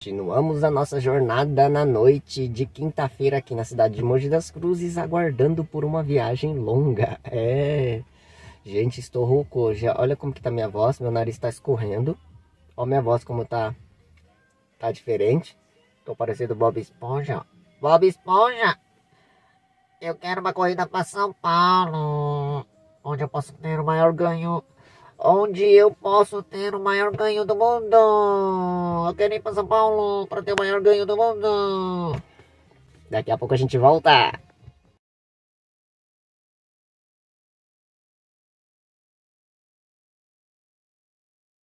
Continuamos a nossa jornada na noite de quinta-feira aqui na cidade de Mogi das Cruzes, aguardando por uma viagem longa. Gente, estou rouco hoje. Olha como que tá minha voz, meu nariz tá escorrendo. Olha minha voz como tá diferente. Tô parecendo Bob Esponja. Bob Esponja! Eu quero uma corrida para São Paulo, onde eu posso ter o maior ganho. Onde eu posso ter o maior ganho do mundo. Eu quero ir para São Paulo para ter o maior ganho do mundo. Daqui a pouco a gente volta.